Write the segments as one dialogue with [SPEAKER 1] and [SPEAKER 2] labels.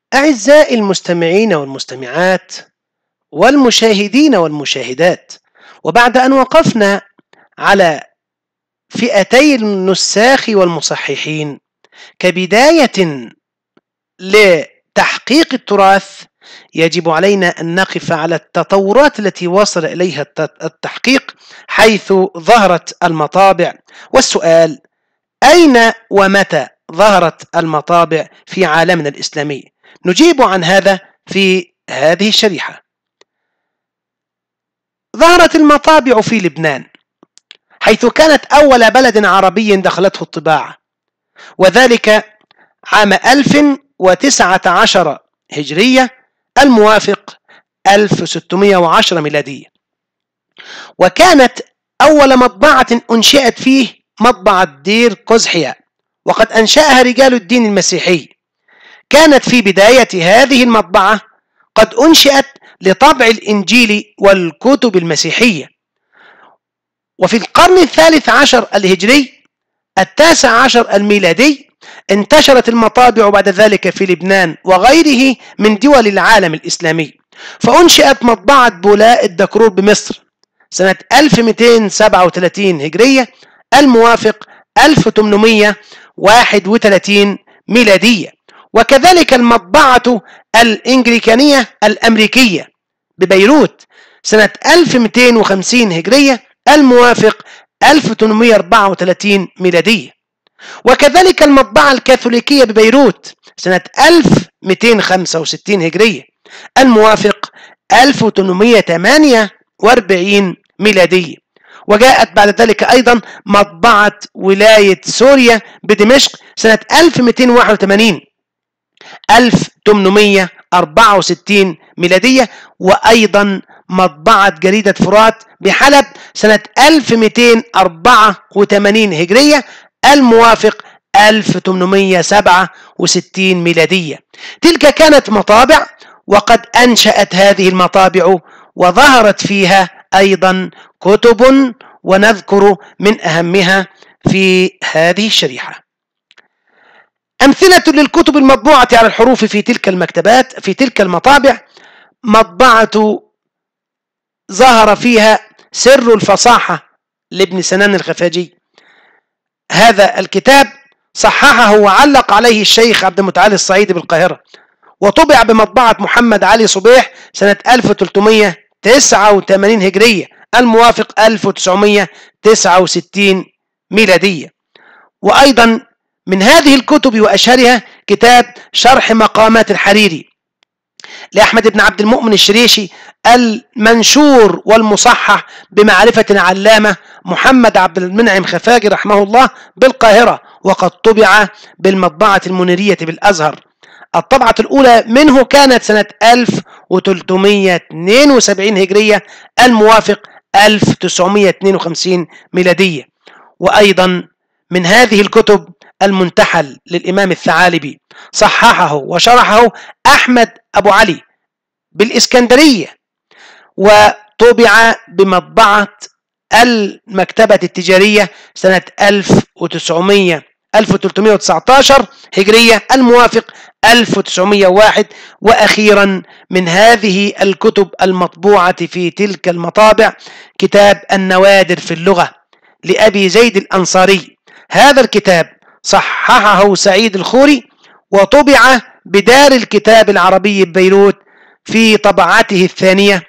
[SPEAKER 1] أعزائي المستمعين والمستمعات والمشاهدين والمشاهدات، وبعد أن وقفنا على فئتي النساخ والمصححين كبداية لتحقيق التراث، يجب علينا أن نقف على التطورات التي وصل إليها التحقيق حيث ظهرت المطابع. والسؤال: أين ومتى ظهرت المطابع في عالمنا الإسلامي؟ نجيب عن هذا في هذه الشريحة. ظهرت المطابع في لبنان، حيث كانت أول بلد عربي دخلته الطباعة، وذلك عام 1019 هجرية الموافق 1610 ميلادية. وكانت أول مطبعة أنشئت فيه مطبعة دير قزحية، وقد أنشأها رجال الدين المسيحي. كانت في بداية هذه المطبعة قد أنشئت لطبع الإنجيل والكتب المسيحية. وفي القرن الثالث عشر الهجري 19 الميلادي انتشرت المطابع بعد ذلك في لبنان وغيره من دول العالم الإسلامي، فأنشئت مطبعة بولاء الدكرور بمصر سنة 1237 هجرية الموافق 1831 ميلادية. وكذلك المطبعة الإنجليكانية الأمريكية ببيروت سنة 1250 هجرية الموافق 1834 ميلادية. وكذلك المطبعة الكاثوليكية ببيروت سنة 1265 هجرية الموافق 1848 ميلادية. وجاءت بعد ذلك أيضا مطبعة ولاية سوريا بدمشق سنة 1281 1864 ميلادية. وأيضا مطبعة جريدة فرات بحلب سنة 1284 هجرية الموافق 1867 ميلادية. تلك كانت مطابع، وقد أنشأت هذه المطابع وظهرت فيها أيضا كتب، ونذكر من أهمها في هذه الشريحة. أمثلة للكتب المطبوعة على الحروف في تلك المكتبات في تلك المطابع: مطبعة ظهر فيها سر الفصاحة لابن سنان الخفاجي. هذا الكتاب صححه وعلق عليه الشيخ عبد المتعالي الصعيدي بالقاهرة، وطبع بمطبعة محمد علي صبيح سنة 1389 هجرية الموافق 1969 ميلادية. وأيضا من هذه الكتب وأشهرها كتاب شرح مقامات الحريري لأحمد بن عبد المؤمن الشريشي المنشور والمصحح بمعرفة العلامة محمد عبد المنعم خفاجي رحمه الله بالقاهرة، وقد طبع بالمطبعة المنيرية بالأزهر. الطبعة الأولى منه كانت سنة 1372 هجرية الموافق 1952 ميلادية. وأيضا من هذه الكتب المنتحل للإمام الثعالبي، صححه وشرحه أحمد أبو علي بالإسكندرية، وطبع بمطبعة المكتبة التجارية سنة 1319 هجرية الموافق 1901. وأخيرا من هذه الكتب المطبوعة في تلك المطابع كتاب النوادر في اللغة لأبي زيد الأنصاري. هذا الكتاب صححه سعيد الخوري، وطبع بدار الكتاب العربي ببيروت في طبعته الثانية.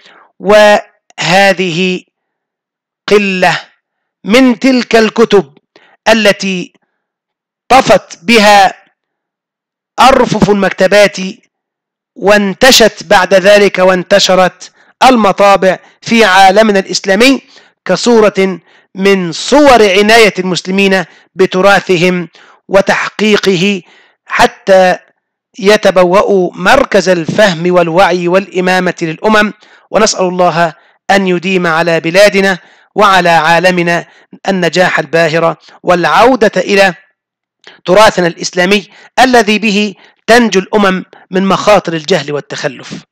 [SPEAKER 1] وهذه قلة من تلك الكتب التي طفت بها أرفف المكتبات، وانتشت بعد ذلك وانتشرت المطابع في عالمنا الإسلامي كصورة من صور عناية المسلمين بتراثهم وتحقيقه، حتى يتبوأوا مركز الفهم والوعي والإمامة للأمم. ونسأل الله أن يديم على بلادنا وعلى عالمنا النجاح الباهر والعودة إلى تراثنا الإسلامي الذي به تنجو الأمم من مخاطر الجهل والتخلف.